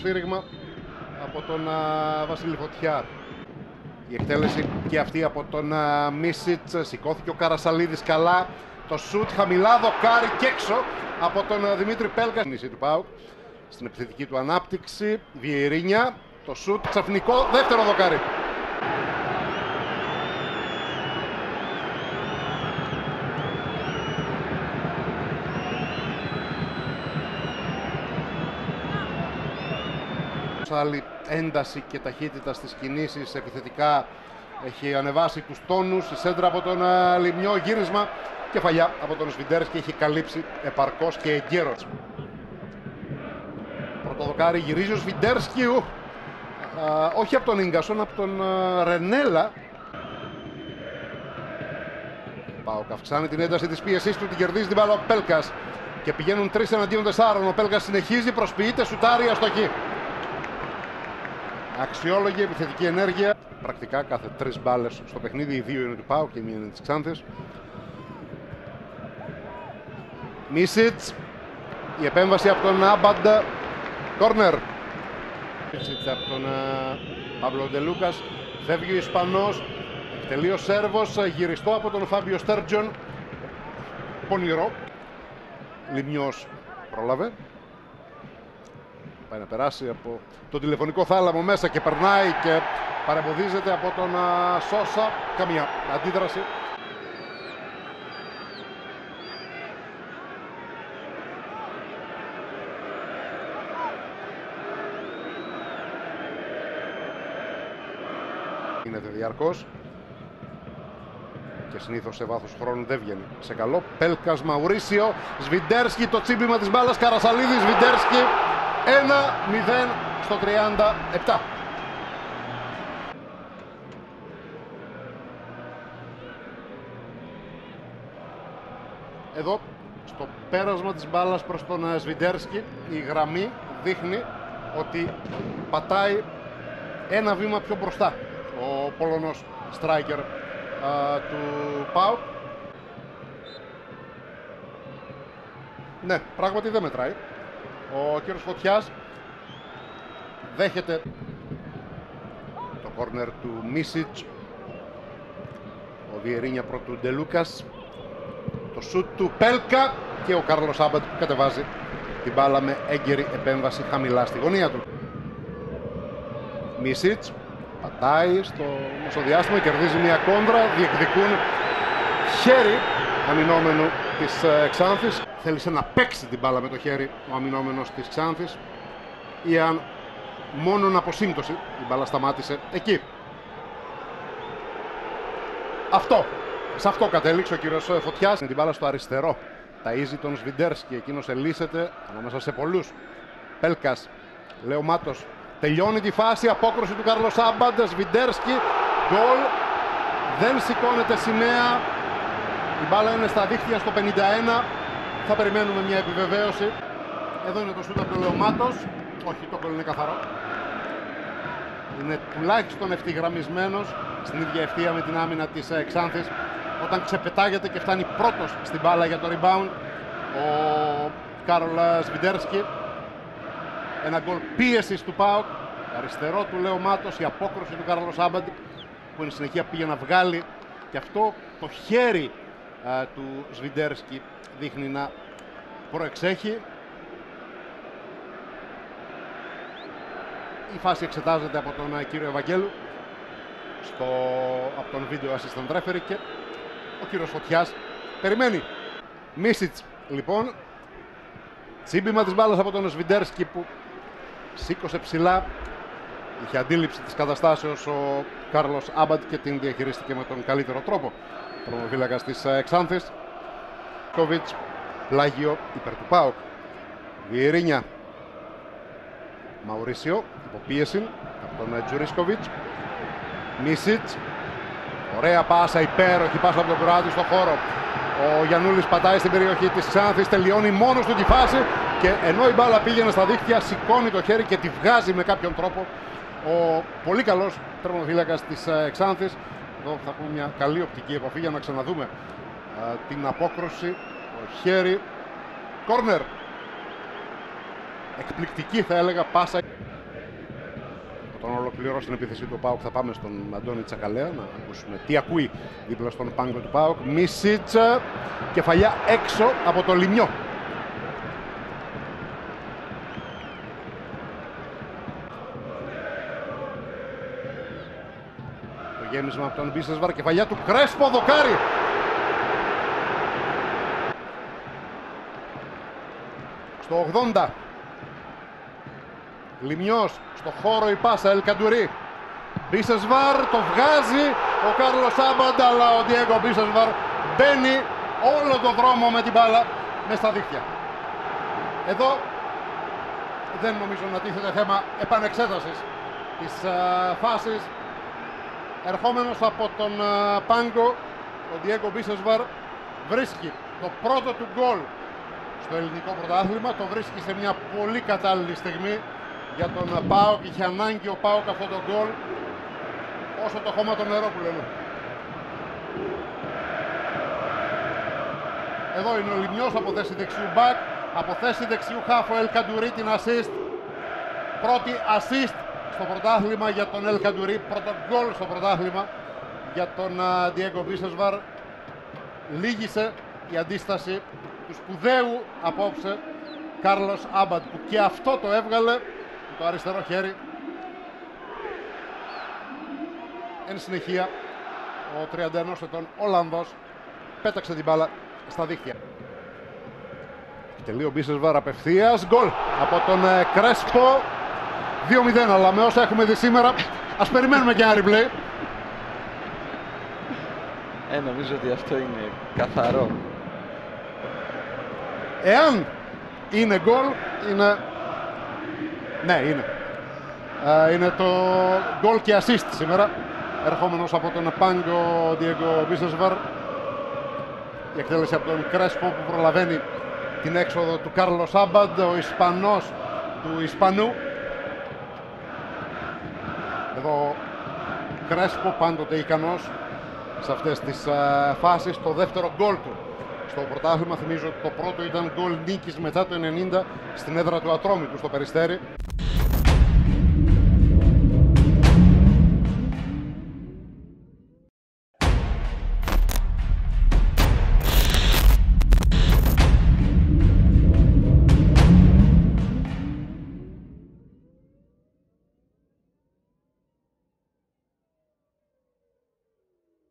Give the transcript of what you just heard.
σφύριγμα από τον Βασίλη Φωτιά. Η εκτέλεση και αυτή από τον Μίσιτς. Σηκώθηκε ο Καρασαλίδης καλά. Το σουτ χαμηλά, δοκάρι και έξω από τον Δημήτρη Πέλκα. Του ΠΑΟΚ στην επιθετική του ανάπτυξη. Βιερίνια. Το σουτ ξαφνικό, δεύτερο δοκάρι. Άλλη ένταση και ταχύτητα στις κινήσεις επιθετικά, έχει ανεβάσει τους τόνους. Η σέντρα από τον Λιμιό, γύρισμα, κεφαλιά από τον Σβιντέρσκι, έχει καλύψει επαρκώς και εγκαίρος. Πρωτοδοκάρι, γυρίζει ο Σβιντέρσκι, όχι από τον Ίγκασον, από τον Ρενέλα. ΠΑΟΚ αυξάνει την ένταση της πίεσης του, την κερδίζει την μπάλα ο Πέλκας και πηγαίνουν 3 εναντίον 4. Ο Πέλκας συνεχίζει, προσποιείται, σουτάρει, αστοχή. Αξιόλογη επιθετική ενέργεια. Πρακτικά κάθε 3 μπάλες στο παιχνίδι, οι 2 είναι του ΠΑΟΚ και η 1 είναι της Ξάνθης. Μίσιτς. Η επέμβαση από τον Άμπαντ. Κόρνερ. Μίσιτς από τον Παύλο Ντελούκας. Φεύγει ο Ισπανός. Εκτελεί ο Σέρβος. Γυριστό από τον Φάμπιο Στέρτζον. Πονηρό. Λιμιός πρόλαβε. Πάει να περάσει από τον τηλεφωνικό θάλαμο μέσα και περνάει και παρεμποδίζεται από τον Σόσα. Καμία αντίδραση. Γίνεται διαρκώς και συνήθως σε βάθος χρόνου δεν βγαίνει σε καλό. Πέλκας, Μαουρίσιο, Σβιντέρσκι, το τσίμπημα της μπάλας, Καρασαλίδης, Σβιντέρσκι. 1-0 στο 37. Εδώ στο πέρασμα της μπάλας προς τον Σβιντέρσκι η γραμμή δείχνει ότι πατάει ένα βήμα πιο μπροστά ο Πολωνός striker του ΠΑΟΚ. Ναι, πράγματι δεν μετράει. Ο κύριος Φωτιάς δέχεται το κόρνερ του Μίσιτς. Ο Βιερίνια προ του Ντελούκας. Το σουτ του Πέλκα και ο Κάρλος Άμπαντ που κατεβάζει την μπάλα με έγκαιρη επέμβαση χαμηλά στη γωνία του. Μίσιτς πατάει στο μεσοδιάστημα, κερδίζει μια κόντρα, διεκδικούν χέρι αμυνόμενου της Ξάνθης. Θέλησε να παίξει την μπάλα με το χέρι ο αμυνόμενος της Ξάνθης ή αν μόνον από σύμπτωση η μπάλα σταμάτησε εκεί. Σε αυτό κατέληξε ο κύριος Φωτιάς. Με την μπάλα στο αριστερό ταΐζει τον Σβιντέρσκι, εκείνος ελύσσεται ανάμεσα σε πολλούς. Πέλκας, Λεωμάτος, τελειώνει τη φάση, απόκρουση του Κάρλος Άμπαντ, Σβιντέρσκι, γκολ, δεν σηκώνεται σημαία. Η μπάλα είναι στα δίχτυα στο 51. Θα περιμένουμε μια επιβεβαίωση. Εδώ είναι το σούτ από τον Λεωμάτος. Όχι, το γκολ είναι καθαρό. Είναι τουλάχιστον ευθυγραμμισμένος στην ίδια ευθεία με την άμυνα της Ξάνθης. Όταν ξεπετάγεται και φτάνει πρώτος στην μπάλα για το rebound ο Κάρολ Σβιντέρσκι. Ένα γκολ πίεσης του ΠΑΟΚ. Αριστερό του Λεωμάτος, η απόκρουση του Κάρολος Άμπαντ που εν συνεχεία πήγε να βγάλει και αυτό το χέρι του Σβιντέρσκι δείχνει να προεξέχει. Η φάση εξετάζεται από τον κύριο Ευαγγέλου από τον video assistant referee και ο κύριος Φωτιάς περιμένει. Μίσιτς λοιπόν, τσίμπημα της μπάλας από τον Σβιντέρσκι που σήκωσε ψηλά. Είχε αντίληψη της καταστάσεως ο Κάρλος Άμπαντ και την διαχειρίστηκε με τον καλύτερο τρόπο. Προμοφύλακας της Ξάνθης. Κόβιτς, πλάγιο υπέρ του ΠΑΟΚ. Βιερίνια, Μαουρίσιο, υποπίεση από τον Τζουρίσκοβιτς. Μίσιτς, ωραία πάσα, υπέροχη πάσα από τον Κροάτη στο χώρο. Ο Γιαννούλης πατάει στην περιοχή της Ξάνθης, τελειώνει μόνος του τη φάση και ενώ η μπάλα πήγαινε στα δίχτυα σηκώνει το χέρι και τη βγάζει με κάποιον τρόπο ο πολύ καλός τερματοφύλακας της Ξάνθης. Εδώ θα έχουμε μια καλή οπτική επαφή για να ξαναδούμε την απόκρουση, το χέρι. Κόρνερ. Εκπληκτική θα έλεγα πάσα. ολοκληρώσει την επίθεση του ΠΑΟΚ θα πάμε στον Αντώνη Τσακαλέα να ακούσουμε τι ακούει δίπλα στον πάγκο του ΠΑΟΚ. Μίσιτς, κεφαλιά έξω από το λιμιό. Το γέμισμα από τον Μπίσεσβαρ, κεφαλιά του Κρέσπο, δοκάρι. Στο 80. Λιμιός, στο χώρο η πάσα, Ελκαντουρί. Μπίσεσβαρ, το βγάζει ο Κάρλος Άμπαντ, αλλά ο Διέγκο Μπίσεσβαρ μπαίνει όλο το δρόμο με την μπάλα μες στα δίχτυα. Εδώ δεν νομίζω να τίθεται θέμα επανεξέτασης της φάσης. Ερχόμενος από τον πάγκο, ο Διέγκο Μπίσεσβαρ βρίσκει το πρώτο του γκολ στο ελληνικό πρωτάθλημα, το βρίσκει σε μια πολύ κατάλληλη στιγμή για τον ΠΑΟΚ. Είχε ανάγκη ο ΠΑΟΚ αυτό το γκολ όσο το χώμα το νερό που λένε. Εδώ είναι ο Λιμιός από θέση δεξιού μπακ, από θέση δεξιού χάφ ο Ελκαντουρί, την assist. Πρώτη assist στο πρωτάθλημα για τον Ελκαντουρί, πρώτο γκολ στο πρωτάθλημα για τον Διέγκο Μπίσεσβαρ. Λίγησε η αντίσταση του σπουδαίου απόψε Κάρλος Άμπαντ, που και αυτό το έβγαλε με το αριστερό χέρι. Εν συνεχεία ο 31 ετών Ολλανδός πέταξε την μπάλα στα δίχτυα. Τελείω Μπίσεσβαρ απευθείας, γκολ από τον Κρέσπο. 2-0, αλλά με όσα έχουμε δει σήμερα ας περιμένουμε και ένα replay. Νομίζω ότι αυτό είναι καθαρό. Εάν είναι γκολ, είναι... Ναι, είναι. Είναι το γκολ και assist σήμερα. Ερχόμενος από τον πάγκο Διέγκο Μπίσεσβαρ. Η εκτέλεση από τον Κρέσπο που προλαβαίνει την έξοδο του Κάρλος Άμπαντ, ο Ισπανός του Ισπανού. Εδώ Κρέσπο πάντοτε ικανός σε αυτές τις φάσεις. Το δεύτερο γκολ του στο πρωτάθλημα, θυμίζω ότι το πρώτο ήταν γκολ νίκης μετά το 90 στην έδρα του Ατρόμητου στο Περιστέρι.